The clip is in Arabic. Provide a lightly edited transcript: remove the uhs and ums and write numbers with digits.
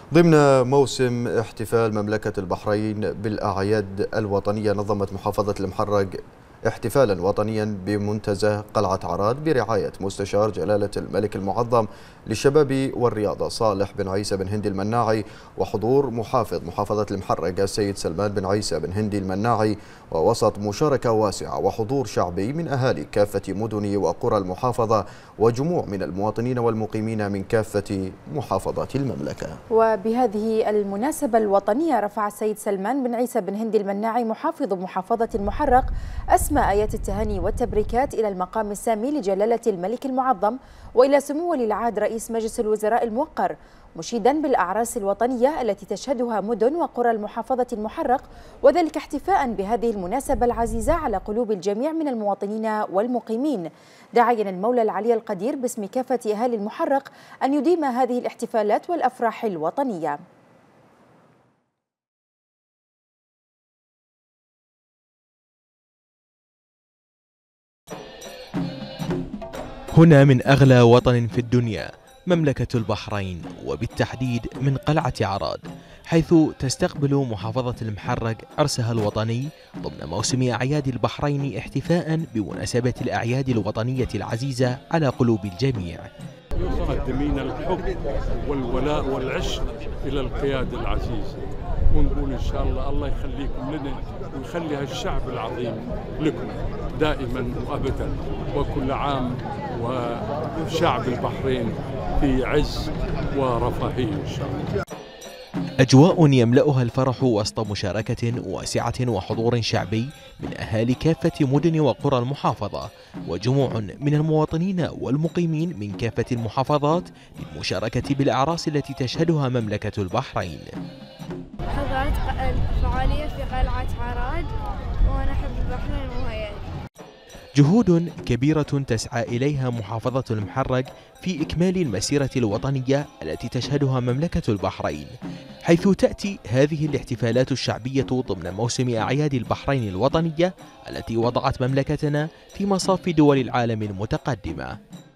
ضمن موسم احتفال مملكة البحرين بالأعياد الوطنية، نظمت محافظة المحرق احتفالا وطنيا بمنتزه قلعة عراد برعاية مستشار جلالة الملك المعظم للشباب والرياضة صالح بن عيسى بن هندي المناعي، وحضور محافظ محافظة المحرق السيد سلمان بن عيسى بن هندي المناعي، ووسط مشاركة واسعة وحضور شعبي من أهالي كافة مدن وقرى المحافظة وجموع من المواطنين والمقيمين من كافة محافظات المملكة. وبهذه المناسبة الوطنية رفع السيد سلمان بن عيسى بن هندي المناعي محافظ محافظة المحرق أسمى آيات التهاني والتبريكات إلى المقام السامي لجلالة الملك المعظم وإلى سمو ولي العهد رئيس مجلس الوزراء الموقر، مشيدا بالأعراس الوطنية التي تشهدها مدن وقرى المحافظة المحرق، وذلك احتفاء بهذه المناسبة العزيزة على قلوب الجميع من المواطنين والمقيمين، داعيا المولى العلي القدير باسم كافة أهالي المحرق أن يديم هذه الاحتفالات والأفراح الوطنية. هنا من أغلى وطن في الدنيا مملكة البحرين، وبالتحديد من قلعة عراد، حيث تستقبل محافظة المحرق عرسها الوطني ضمن موسم أعياد البحرين، احتفاء بمناسبة الأعياد الوطنية العزيزة على قلوب الجميع. مقدمين الحب والولاء والعشق إلى القيادة العزيزة، ونقول إن شاء الله يخليكم لنا ويخلي هالشعب العظيم لكم دائما وأبدا، وكل عام وشعب البحرين في عز ورفاهية إن شاء الله. أجواء يملأها الفرح وسط مشاركة واسعة وحضور شعبي من أهالي كافة مدن وقرى المحافظة وجموع من المواطنين والمقيمين من كافة المحافظات للمشاركة بالأعراس التي تشهدها مملكة البحرين. حضرت الفعالية في قلعة عراد وأنا أحب البحرين وهي جهود كبيرة تسعى إليها محافظة المحرق في إكمال المسيرة الوطنية التي تشهدها مملكة البحرين، حيث تأتي هذه الاحتفالات الشعبية ضمن موسم أعياد البحرين الوطنية التي وضعت مملكتنا في مصاف دول العالم المتقدمة.